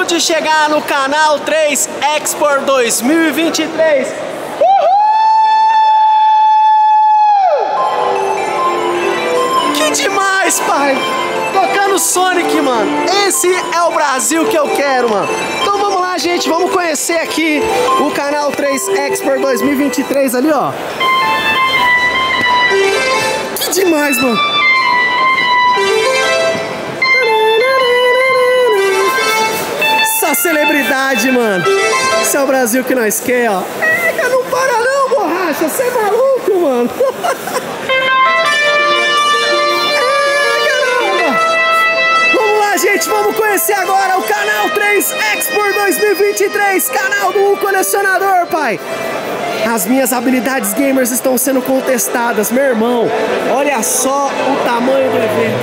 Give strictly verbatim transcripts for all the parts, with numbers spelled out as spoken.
de chegar no Canal três Expo dois mil e vinte e três. Uhul! Que demais, pai! Tocando Sonic, mano. Esse é o Brasil que eu quero, mano. Então vamos lá, gente. Vamos conhecer aqui o Canal três Expo dois mil e vinte e três ali, ó. Que demais, mano. Essa celebridade, mano. Esse é o Brasil que nós quer, ó. É, não para não, borracha. Você é maluco, mano. Gente, vamos conhecer agora o Canal três Expo dois mil e vinte e três, canal do colecionador, pai. As minhas habilidades gamers estão sendo contestadas, meu irmão. Olha só o tamanho do evento.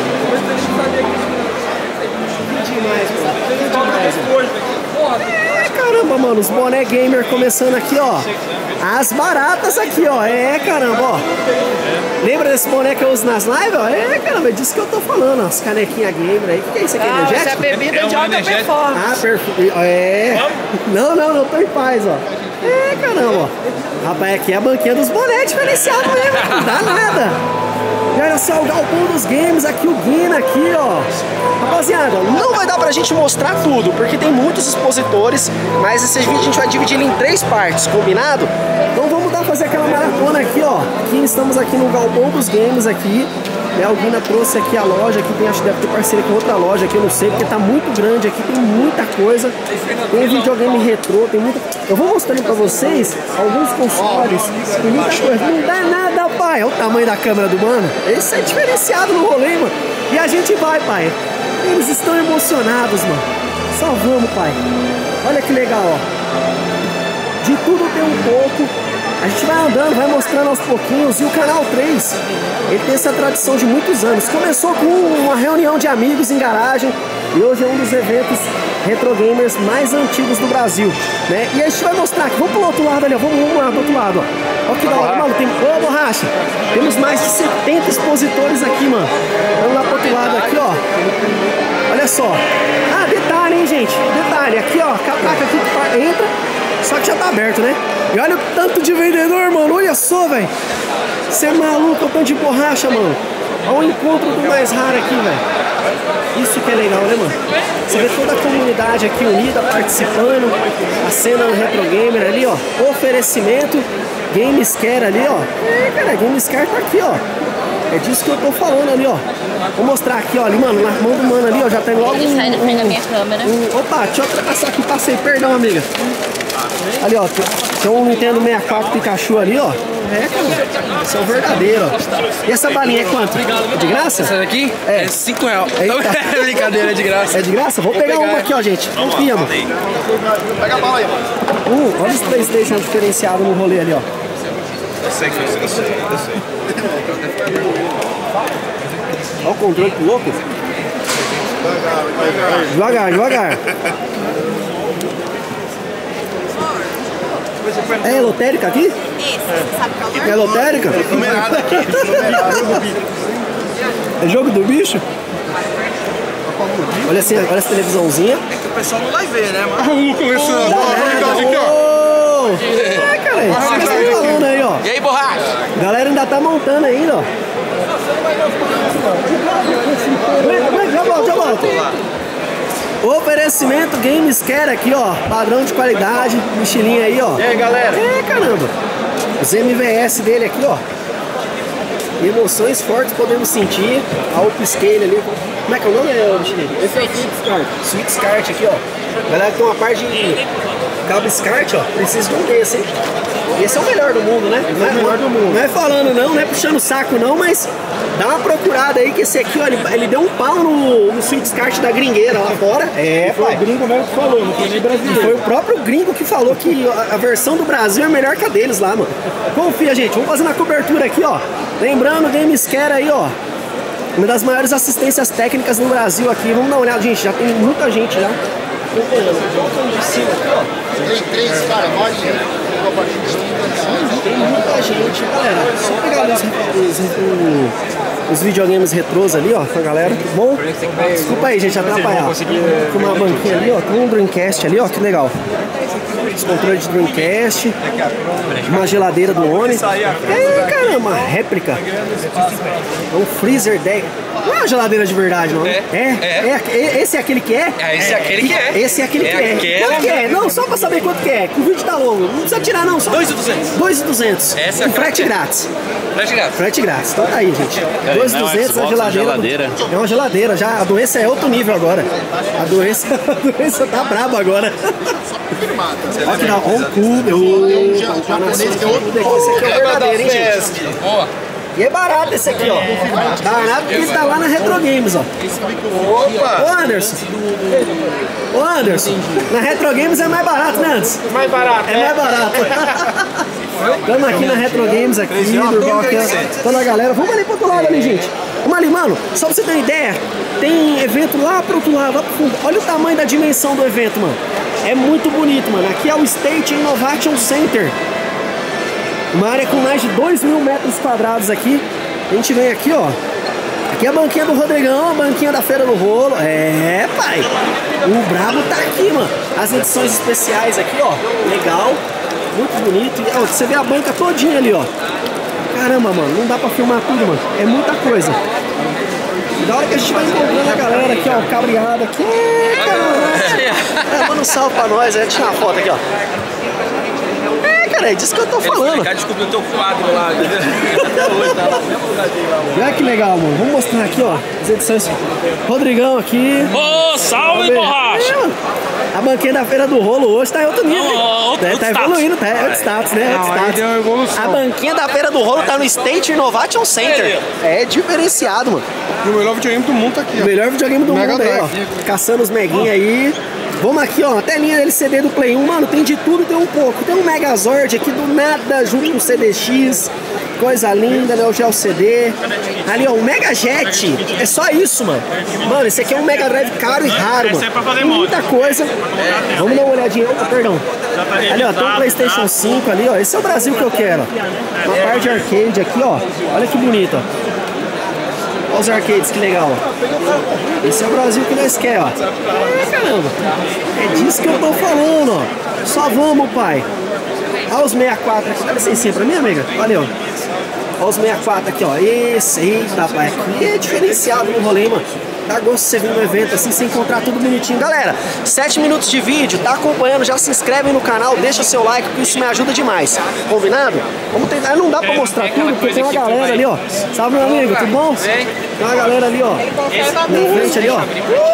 Que demais, mano. É, caramba, mano, os boné gamer começando aqui, ó. As baratas aqui, ó. É, caramba, ó. Lembra desse boné que eu uso nas lives? Ó? É, caramba, é disso que eu tô falando. As canequinhas gamer aí. O que, que é isso aqui? Ah, energético? Essa é bebida é de alta performance. Ah, perfeito. É. Não, não, não, tô em paz, ó. É, caramba, ó. Rapaz, aqui é a banquinha dos bonés diferenciado mesmo. Não dá nada. E olha só o galpão dos games aqui, o Guina aqui, ó. Rapaziada, não vai dar pra gente mostrar tudo, porque tem muitos expositores, mas esse vídeo a gente vai dividir ele em três partes, combinado? Então vamos dar fazer aquela maratona aqui, ó. Aqui estamos aqui no galpão dos games aqui. Né, o Guina trouxe aqui a loja, aqui tem, acho que deve ter parceria com outra loja aqui, eu não sei, porque tá muito grande aqui, tem muita coisa. Tem videogame retrô, tem muita... Eu vou mostrando pra vocês alguns consoles, tem muita coisa. Não dá nada, pai. Olha o tamanho da câmera do mano. Esse é diferenciado no rolê, mano. E a gente vai, pai. Eles estão emocionados, mano. Só vamos, pai. Olha que legal, ó. De tudo tem um pouco. A gente vai andando, vai mostrando aos pouquinhos. E o Canal três, ele tem essa tradição de muitos anos. Começou com uma reunião de amigos em garagem. E hoje é um dos eventos retro gamers mais antigos do Brasil, né? E a gente vai mostrar aqui. Vamos pro outro lado ali, ó. Vamos, vamos lá do outro lado, ó. Olha que da hora, mano. Tem... Ô, borracha! Temos mais de setenta expositores aqui, mano. Vamos lá pro outro lado aqui, ó. Olha só. Ah, detalhe, hein, gente? Detalhe. Aqui, ó. A placa aqui que entra. Só que já tá aberto, né? E olha o tanto de vendedor, mano. Olha só, velho. Você é maluco, o tanto de borracha, mano. Olha o encontro do mais raro aqui, velho. Isso que é legal, né, mano? Você vê toda a comunidade aqui unida, participando. A cena do Retro Gamer ali, ó. Oferecimento. Gamescare ali, ó. É, cara, Gamescare tá aqui, ó. É disso que eu tô falando ali, ó. Vou mostrar aqui, ó, ali, mano, na mão do mano ali, ó. Já tem logo um... Sai da frente da minha câmera. Um, opa, deixa eu passar aqui, passei, perdão, amiga. Ali, ó, tem um Nintendo sessenta e quatro Pikachu ali, ó. É, cara, esse é o verdadeiro, ó. E essa balinha é quanto? É de graça? Essa daqui? É. É cinco reais. É brincadeira, é de graça. É de graça? Vou, Vou pegar, pegar uma aqui, ó, gente. Confia, mano. Pega a bala aí, mano. Uh, olha os PlayStation diferenciados no rolê ali, ó. Eu sei que você não sei. Eu sei. Olha o controle que louco. Devagar, devagar. É lotérica aqui? Isso, sabe qual é? É lotérica? Numerado aqui. É jogo do bicho? Olha assim, olha essa televisãozinha. É que o pessoal não vai ver, né, mano? Uh, começando. Ô! Ah, cara, isso que você tá falando aí, ó. E aí, borracha? A galera ainda tá montando ainda, ó. Já volto, já volto. Oferecimento Gamescare aqui, ó. Padrão de qualidade, mochilinha aí, ó. E aí, galera? É, caramba. Os M V S dele aqui, ó. Emoções fortes podemos sentir. A upscale ali. Como é que é o nome, mochilinha? Esse é o Sweet Scart. Sweet Scart aqui, ó. Galera, tem uma parte de cabo SCART, ó. Precisa de um desse, hein? Esse é o melhor do mundo, né? Não é, o melhor do mundo. Não é falando não, não é puxando o saco não, mas dá uma procurada aí que esse aqui, ó, ele, ele deu um pau no, no Sweet Scart da gringueira lá fora. É, Foi pai. o gringo mesmo que falou, não foi nem brasileiro. Foi o próprio gringo que falou que a, a versão do Brasil é melhor que a deles lá, mano. Confia, gente. Vamos fazer na cobertura aqui, ó. Lembrando, Gamescare aí, ó. Uma das maiores assistências técnicas no Brasil aqui. Vamos dar uma olhada, gente. Já tem muita gente já. Tem três, cara, pode. Tem muita gente, galera. Só pegar ali os, os, os, os videogames retrôs ali, ó, com a galera. Tudo bom? Desculpa aí, gente, atrapalhar. Com uma banquinha ali, ó. Tem um Dreamcast ali, ó, que legal. Os controles de Dreamcast. Uma geladeira do Oni. É, caramba, uma réplica. É um freezer deck. Não é uma geladeira de verdade, não? É? É? é. Esse é aquele que é? É, esse é aquele que é. Esse é aquele que é. é. Quanto que é? Não, só pra saber quanto que é. Que o vídeo tá longo. Não precisa tirar, não. Só dois mil e duzentos. dois mil e duzentos. Essa é a com frete grátis. Frete grátis. Frete grátis. Então tá aí, gente. dois mil e duzentos a geladeira. geladeira. É uma geladeira. Já, a doença é outro nível agora. A doença, a doença tá braba agora. Olha que dá um cubo. Esse aqui é o verdadeiro, hein, gente? Boa. E é barato esse aqui, ó. Barato porque ele tá lá na Retro Games, ó. Opa! Ô Anderson. Ô Anderson. Na Retro Games é mais barato, né, Anderson? Mais barato. É mais barato. Estamos aqui na Retro Games, aqui, Durval, aqui, toda a galera. Vamos ali pro outro lado ali, gente. Vamos ali, mano. Só pra você ter uma ideia, tem evento lá pro outro lado, lá pro fundo. Olha o tamanho da dimensão do evento, mano. É muito bonito, mano. Aqui é o State Innovation Center. Uma área com mais de dois mil metros quadrados aqui. A gente vem aqui, ó. Aqui é a banquinha do Rodrigão, a banquinha da Feira do Rolo. É, pai. O brabo tá aqui, mano. As edições especiais aqui, ó. Legal. Muito bonito. E, ó, você vê a banca todinha ali, ó. Caramba, mano. Não dá pra filmar tudo, mano. É muita coisa. E da hora que a gente vai encontrando a galera aqui, ó. O cabreado aqui. É, caramba. É, manda um salve pra nós. É, deixa uma foto aqui, ó. É disso que eu tô falando. Descobriu o teu quadro lá. Olha que legal, mano. Vamos mostrar aqui, ó. As edições. Rodrigão aqui. Ô, oh, salve, borracha! É, a banquinha da Feira do Rolo hoje tá em outro nível. Oh, outro, é, outro tá evoluindo, tá? É outro status, né? É outro status. A banquinha da Feira do Rolo tá no State Innovation Center. É diferenciado, mano. E o melhor videogame do mundo tá aqui, ó. O melhor videogame do Mega mundo aí, ó. Caçando os meguinhos aí. Vamos aqui, ó, a telinha L C D do Play um, mano, tem de tudo, tem um pouco. Tem um Megazord aqui do nada, junto com o C D X, coisa linda, né, o Geo C D. Ali, ó, o Mega Jet, é só isso, mano. Mano, esse aqui é um Mega Drive caro e raro, mano. Tem muita coisa. Vamos dar uma olhadinha, oh, perdão. Ali, ó, tem um PlayStation cinco ali, ó, esse é o Brasil que eu quero, ó. Uma parte de arcade aqui, ó, olha que bonito, ó. Olha os arcades, que legal, ó. Esse é o Brasil que nós quer, ó. É, caramba. É disso que eu tô falando, ó. Só vamos, pai. Olha os sessenta e quatro aqui. Dá licença pra mim, amiga? Valeu. Olha os sessenta e quatro aqui, ó. Esse, eita, pai. Aqui é diferenciado no rolê, mano. Dá gosto de você vir no evento assim, você encontrar tudo bonitinho. Galera, sete minutos de vídeo, tá acompanhando, já se inscreve no canal, deixa seu like, porque isso me ajuda demais. Combinado? Vamos tentar, não dá pra mostrar tudo, porque tem uma galera ali, ó. Salve, meu amigo, tudo bom? Tem uma galera ali, ó. Na frente ali, ó.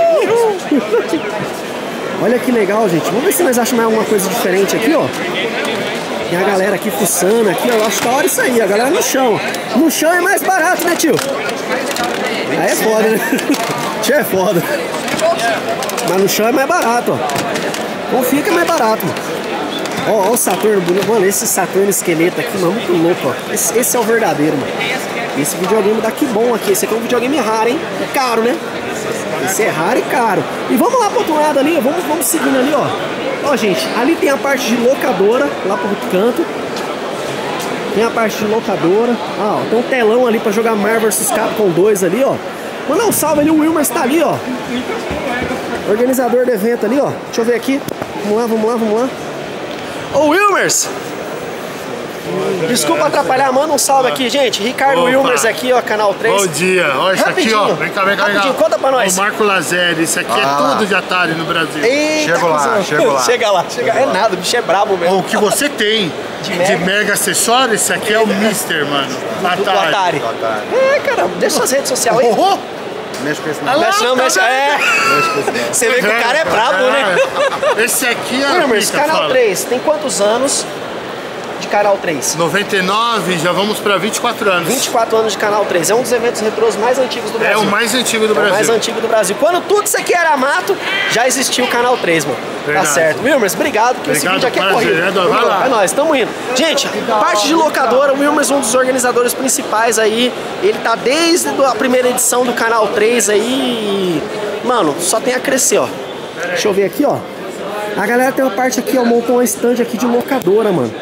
Olha que legal, gente. Vamos ver se nós achamos mais alguma coisa diferente aqui, ó. Tem a galera aqui fuçando aqui, ó. Eu acho da hora isso aí, a galera no chão. No chão é mais barato, né, tio? Aí é foda, né? Tio é foda. Mas no chão é mais barato, ó. Confia que é mais barato, mano. Ó, ó o Saturno bonito. Mano, esse Saturno esqueleto aqui, mano, muito louco, ó. Esse, esse é o verdadeiro, mano. Esse videogame daqui bom aqui. Esse aqui é um videogame raro, hein? É caro, né? Esse é raro e caro. E vamos lá pro outro lado ali, vamos, vamos seguindo ali, ó. Ó, gente, ali tem a parte de locadora, lá pro outro canto. Tem a parte de locadora. Ah, ó, tem um telão ali pra jogar Marvel versus Capcom dois ali, ó. Mandar um salve ali, o Wilmers tá ali, ó. Organizador do evento ali, ó. Deixa eu ver aqui. Vamos lá, vamos lá, vamos lá. Ô, Wilmers! Desculpa atrapalhar, manda um salve aqui, gente. Ricardo Opa. Wilmers aqui, ó, Canal três. Bom dia, olha isso aqui, ó. Vem cá, vem cá, vem cá. Conta pra nós. O Marco Lazeri, isso aqui ah. é tudo de Atari no Brasil. Eita, chego lá, chego lá. Chega lá, chega. É nada, o bicho é brabo mesmo. O que você tem de mega, de mega acessório, esse aqui é o Mister, mano. Atari. Do Atari. É, caramba, deixa suas redes sociais aí. Oh, mexe com esse não. Mexe não, mexe. É. Você vê que o cara é brabo, é. né? Esse aqui é Wilmers, Canal fala. três, tem quantos anos de Canal três? noventa e nove, já vamos pra vinte e quatro anos. vinte e quatro anos de Canal três. É um dos eventos retrôs mais antigos do Brasil. É o mais antigo do é Brasil. o mais antigo do Brasil. Quando tudo isso aqui era mato, já existia o Canal três, mano. Verdade. Tá certo. Wilmers, obrigado, porque obrigado, esse vídeo aqui é corrido. Vai lá. É nóis, tamo indo. Gente, parte de locadora, o Wilmers, um dos organizadores principais aí. Ele tá desde a primeira edição do Canal três aí. Mano, só tem a crescer, ó. Deixa eu ver aqui, ó. A galera tem uma parte aqui, ó, montou uma stand aqui de locadora, mano.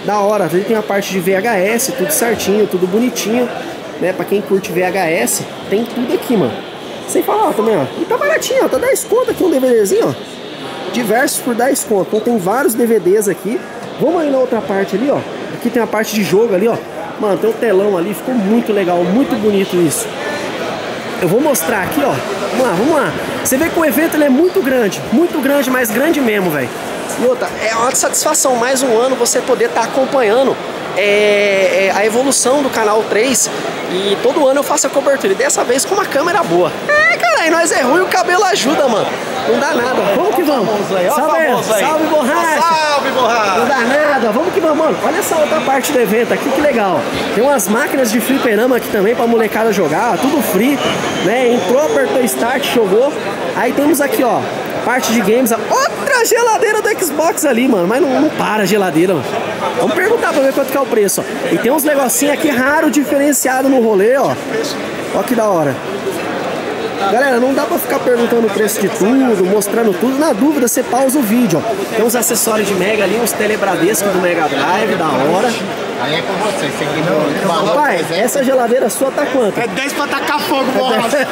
Da hora, ele tem a parte de V H S, tudo certinho, tudo bonitinho, né? Pra quem curte V H S, tem tudo aqui, mano. Sem falar, ó, também, ó. E tá baratinho, ó, tá dez conto aqui um DVDzinho, ó. Diversos por dez conto. Então tem vários D V Ds aqui. Vamos aí na outra parte ali, ó. Aqui tem a parte de jogo ali, ó. Mano, tem um telão ali, ficou muito legal, muito bonito isso. Eu vou mostrar aqui, ó. Vamos lá, vamos lá. Você vê que o evento ele é muito grande, muito grande, mas grande mesmo, velho. E outra, é uma satisfação mais um ano você poder estar tá acompanhando é, é, a evolução do canal três. E todo ano eu faço a cobertura. E dessa vez com uma câmera boa. É, cara, e nós é ruim, o cabelo ajuda, mano. Não dá nada. Vamos que vamos. Salve, salve, borracha. Salve, borracha. Não dá nada. Vamos que vamos, mano. Olha essa outra parte do evento aqui, que legal. Tem umas máquinas de fliperama aqui também pra molecada jogar. Tudo free, né? Entrou, apertou start, jogou. Aí temos aqui, ó, parte de games. Outra geladeira do Xbox ali, mano. Mas não, não para a geladeira, mano. Vamos perguntar pra ver quanto que é o preço, ó. E tem uns negocinhos aqui raro, diferenciado no rolê, ó. Ó que da hora. Galera, não dá pra ficar perguntando o preço de tudo, mostrando tudo. Na dúvida, você pausa o vídeo, ó. Tem uns acessórios de Mega ali, uns telebradescos do Mega Drive, da hora. Aí é com você, você que não... Pai, essa geladeira sua tá quanto? É dez pra tacar fogo, borracha.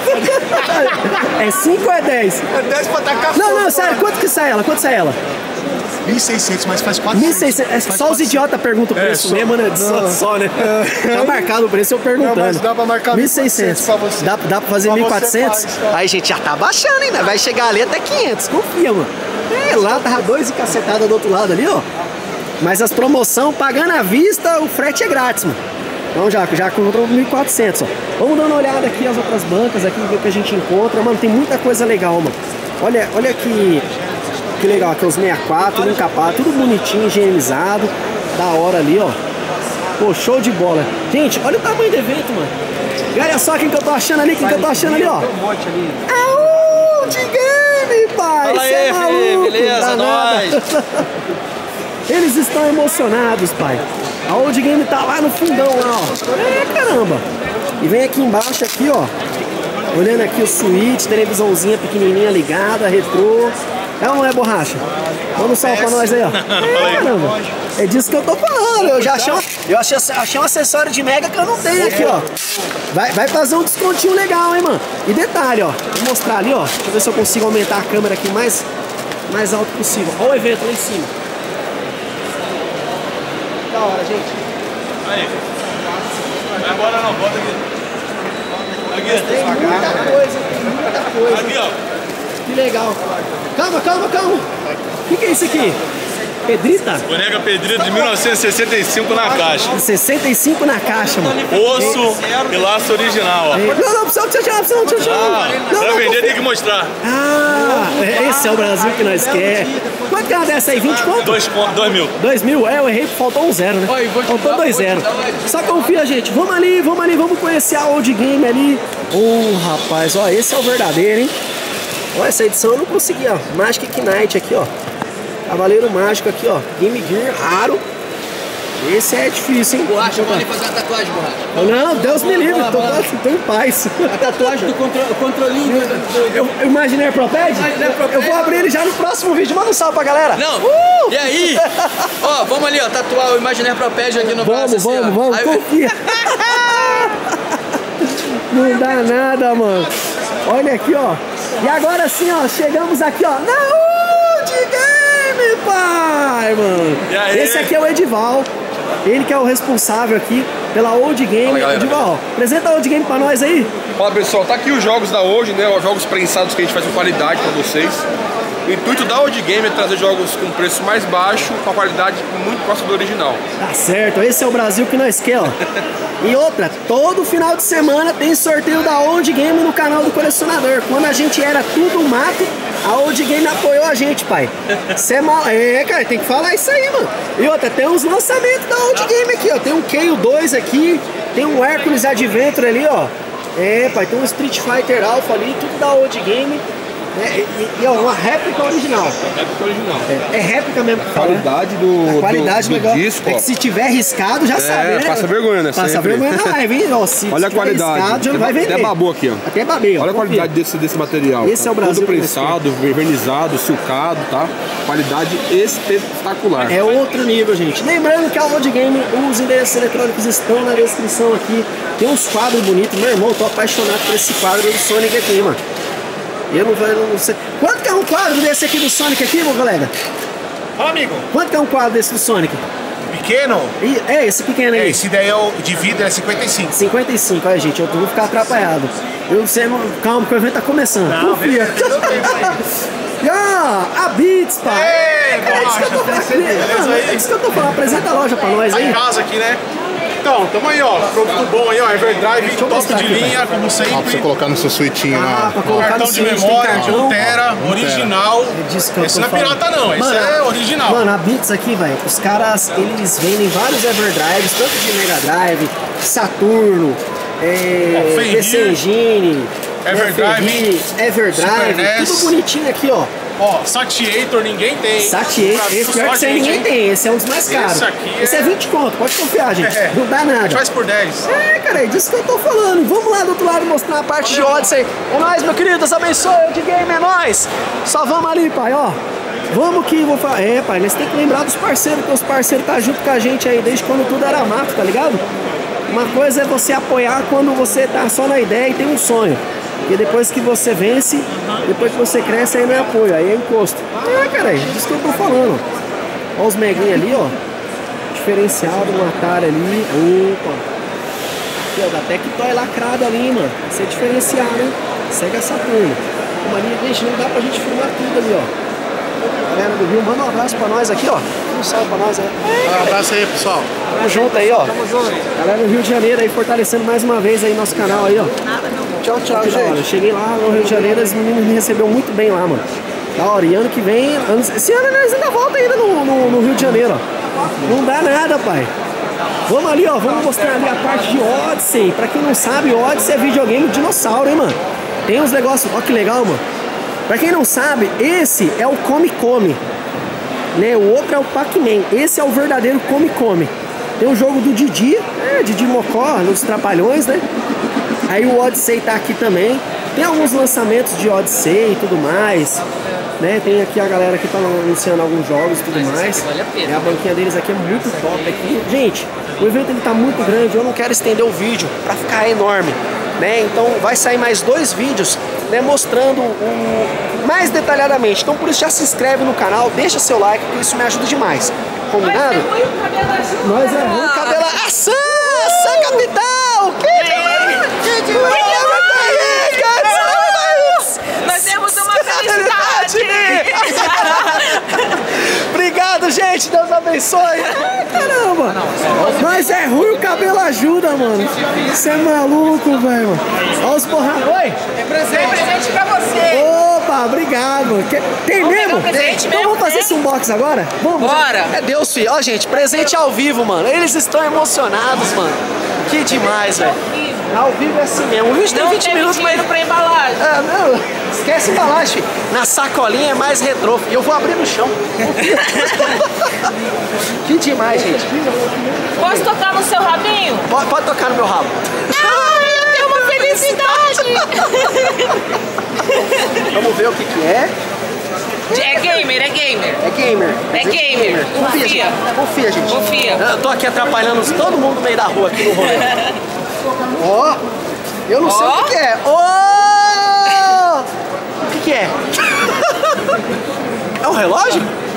É cinco ou é dez? É dez pra tacar fogo. Não, não, sério, quanto que sai ela? Quanto sai ela? mil e seiscentos, mas faz quatro. mil e seiscentos, é só os idiotas perguntam o preço é, só, mesmo, né? Só, só, né? Tá marcado o preço, eu perguntando. Não, mas dá pra marcar mil e seiscentos pra você. Dá, dá pra fazer pra mil e quatrocentos? Faz, tá? Aí, gente, já tá baixando ainda. Vai chegar ali até quinhentos, confia, mano. É, lá tava dois e cacetada do outro lado ali, ó. Mas as promoções, pagando à vista, o frete é grátis, mano. Então já, já comprou mil e quatrocentos, ó. Vamos dar uma olhada aqui as outras bancas, aqui, ver o que a gente encontra. Mano, tem muita coisa legal, mano. Olha, olha aqui. Que legal, aqui os sessenta e quatro, encapado, tudo bonitinho, higienizado. Da hora ali, ó. Pô, show de bola. Gente, olha o tamanho do evento, mano. E olha só quem que eu tô achando ali, quem que eu tô achando ali, ó. É o de game, pai. Fala aí, é filho, beleza, nós. Eles estão emocionados, pai. A Old Game tá lá no fundão, lá, ó. É, caramba. E vem aqui embaixo, aqui, ó. Olhando aqui o Switch, televisãozinha pequenininha ligada, retrô. É ou não é, borracha? Manda um salve pra nós aí, ó. É, caramba. É disso que eu tô falando. Eu já achei, uma, eu achei, achei um acessório de Mega que eu não tenho aqui, ó. Vai, vai fazer um descontinho legal, hein, mano. E detalhe, ó. Vou mostrar ali, ó. Deixa eu ver se eu consigo aumentar a câmera aqui mais, mais alto possível. Olha o evento lá em cima. Da hora, gente. Aí. Vai embora não, bota aqui. Aqui. Tem muita coisa, tem muita coisa. Aqui, ó. Que legal. Calma, calma, calma. O que, que é isso aqui? Pedrita? Boneca Pedrita de mil novecentos e sessenta e cinco na caixa. sessenta e cinco na caixa, mano. Osso e laço original, ó. Não, não, precisa te achar, precisa te achar. Ah, não, pra não, vender confia. tem que mostrar. Ah, esse é o Brasil que nós quer. Quanto que é uma dessa aí? vinte conto? Dois, dois mil. dois mil? É, eu errei, faltou um zero, né? Faltou dois zero. Só confia, gente. Vamos ali, vamos ali, vamos conhecer a Old Game ali. Oh, rapaz, ó, esse é o verdadeiro, hein? Ó, essa edição eu não consegui, ó. Magic Knight aqui, ó. Cavaleiro Mágico aqui, ó. Game Gear raro. Esse é difícil, hein? Borracha, vamos ali fazer uma tatuagem, borracha. Não, Deus me livre, tô, tô em paz. A tatuagem do contro controlinho. Eu, eu imaginei Proped? Eu vou abrir ele já no próximo vídeo. Manda um salve pra galera. Não, uh! E aí? Ó, vamos ali, ó, tatuar o Imagineer Proped aqui no braço. Vamos, vamos, vamos, aí, confia. Não dá nada, mano. Olha aqui, ó. E agora sim, ó, chegamos aqui, ó, na Old Game, pai, mano. E aí? Esse aqui é o Edival. Ele que é o responsável aqui pela Old Game. Fala, Edival, apresenta a Old Game pra nós aí. Fala pessoal, tá aqui os jogos da Old, né? Os jogos prensados que a gente faz com qualidade pra vocês. O intuito da Old Game é trazer jogos com preço mais baixo, com a qualidade muito próxima do original. Tá certo, esse é o Brasil que nós quer, ó. E outra, todo final de semana tem sorteio da Old Game no canal do colecionador. Quando a gente era tudo mato, a Old Game apoiou a gente, pai. Cê é mal... É, cara, tem que falar isso aí, mano. E outra, tem uns lançamentos da Old Game aqui, ó. Tem um Keio dois aqui, tem um Hércules Adventure ali, ó. É, pai, tem um Street Fighter Alpha ali, tudo da Old Game. É, e, e é uma réplica original. Réplica original. É, é réplica mesmo. A qualidade do, a qualidade do, do legal. disco. É que se tiver riscado, já é, sabe, né? Passa vergonha, né? Passa sempre. vergonha na live, hein? Ó, se Olha a qualidade. Riscado, já não vai vender. Até babou aqui, ó. Até babei, ó. Olha a qualidade desse, desse material. Esse é o Brasil. Tudo prensado, vernizado, silcado, tá? Qualidade espetacular. É outro nível, gente. Lembrando que a World Game, os endereços eletrônicos estão na descrição aqui. Tem uns quadros bonitos. Meu irmão, tô apaixonado por esse quadro do Sonic aqui, mano. Eu não, eu não sei. Quanto que é um quadro desse aqui do Sonic aqui, meu colega? Fala, amigo. Quanto que é um quadro desse do Sonic? Pequeno? E, é, esse pequeno aí. É, esse daí é o de vidro, é cinquenta e cinco. cinquenta e cinco, olha, gente, eu vou ficar atrapalhado. Eu sei, calma, que o evento tá começando. Não, confia. E ó, a Beats, pai. Ei, é, isso que eu tô falando. É isso que eu tô falando. Apresenta a loja pra nós aí. Tá em casa aqui, né? Então, tamo aí, ó. Produto bom aí, ó. Everdrive, top de linha, como sempre. Ah, pra você colocar no seu suitinho Ah, pra colocar Cartão no de switch, memória, tem de cartão. um tera, original. É disso que eu Esse tô não é falando. pirata não, esse Mano, é original. Mano, a Beats aqui, velho, os caras, eles vendem vários Everdrives, tanto de Mega Drive, Saturno, é, Ó, Fenrir, P C Engine, Everdrive, Fenrir, Everdrive, Super N E S. tudo bonitinho aqui, ó. Ó, Satiator ninguém tem. Satiator, esse pior que você ninguém tem, esse é um dos mais Esse caros. aqui Esse é é vinte conto, pode confiar, gente, É. não dá A gente nada. faz por dez. É, cara, é disso que eu tô falando. Vamos lá do outro lado mostrar a parte de Odyssey. É nóis, meu querido, Deus abençoe, de game é nóis. Só vamos ali, pai, ó. Vamos que vou falar. É, pai, nós tem que lembrar dos parceiros, que os parceiros tá junto com a gente aí desde quando tudo era mato, tá ligado? Uma coisa é você apoiar quando você tá só na ideia e tem um sonho. Porque depois que você vence, depois que você cresce, aí não é apoio, aí é encosto. É, cara, é disso que eu tô falando. Ó os meguinhos ali, ó. Diferenciado, um Atari ali. Opa. Aqui, ó, da Tectoy lacrado ali, mano. Isso é diferenciado, hein? Segue essa turma. Uma linha, gente, não dá pra gente filmar tudo ali, ó. Galera do Rio, manda um abraço pra nós aqui, ó. Um salve pra nós aí. Um abraço aí, pessoal. Tamo junto aí, ó. Galera do Rio de Janeiro aí, fortalecendo mais uma vez aí nosso canal aí, ó. Tchau, tchau, gente. Eu cheguei lá no Rio de Janeiro, os meninos me receberam muito bem lá, mano. Da hora, e ano que vem, anos, esse ano nós ainda volta ainda no, no, no Rio de Janeiro, ó. Não dá nada, pai. Vamos ali, ó, vamos mostrar ali a parte de Odyssey. Pra quem não sabe, Odyssey é videogame de dinossauro, hein, mano. Tem uns negócios, ó que legal, mano. Pra quem não sabe, esse é o Come Come, né? O outro é o Pac-Man. Esse é o verdadeiro Come Come. Tem o jogo do Didi, é, Didi Mocó, nos Trapalhões, né? Aí o Odyssey tá aqui também. Tem alguns lançamentos de Odyssey e tudo mais, né? Tem aqui a galera que tá anunciando alguns jogos e tudo mais. Vale a pena. É, a banquinha deles aqui é muito top aqui. Gente, o evento ele tá muito grande, eu não quero estender o vídeo pra ficar enorme, né? Então vai sair mais dois vídeos, né, mostrando o mais detalhadamente. Então por isso já se inscreve no canal, deixa seu like, porque isso me ajuda demais. Combinado? Nós é ruim, cabelo ação! Ação, capital! Que demais! Que demais! Nós temos uma felicidade! Obrigado, gente! Deus abençoe! Ai, caramba! Mas é ruim, o cabelo ajuda, mano! Você é maluco, velho! Olha os porrados! Oi! Tem presente pra você! Opa, obrigado! Que- Tem Vamos mesmo? pegar um presente Então mesmo, vamos fazer né? esse unbox agora? Vamos? Bora. É Deus, filho! Ó, gente, presente ao vivo, mano! Eles estão emocionados, mano! Que demais, velho! Ao vivo é assim mesmo. O vídeo tem Não vinte tem minutos, mas... dinheiro pra embalagem. Ah, não, esquece a embalagem, filho. Na sacolinha é mais retrô. E eu vou abrir no chão. Que demais, gente. Posso tocar no seu rabinho? Pode, pode tocar no meu rabo. Ai, eu tenho uma felicidade! Vamos ver o que que é. É gamer, é gamer. É gamer. É gamer. Confia, Confia. gente. Confia, gente. Confia. Eu tô aqui atrapalhando todo mundo no meio da rua aqui no rolê. Ó, eu não sei Ó. o que que é. Ó! O que que é? É um relógio?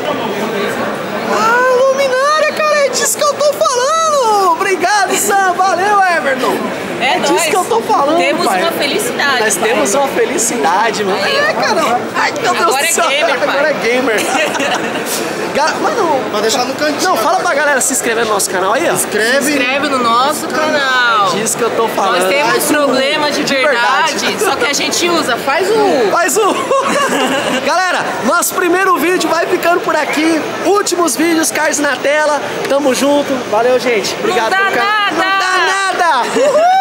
Ah, luminária, cara, é disso que eu tô falando. Obrigado, Sam. Valeu, Everton. É disso nóis. que eu tô falando, Temos pai. uma felicidade. Nós pai. temos uma felicidade, mano. Aí, É, ó. cara. Ai, meu Deus Agora do é céu. gamer, pai. Agora é gamer. Ga- Mano, Pode deixar no cantinho. não, fala pra galera se inscrever no nosso canal aí, ó. Se Inscreve. inscreve no nosso canal. Disso que eu tô falando. Nós temos Faz um- problema de, de verdade, verdade. só que a gente usa. Faz o... Faz um. Galera, nosso primeiro vídeo vai ficando por aqui. Últimos vídeos, cards na tela. Tamo junto. Valeu, gente. Obrigado dá por ficar- nada. Não dá nada. Uhul.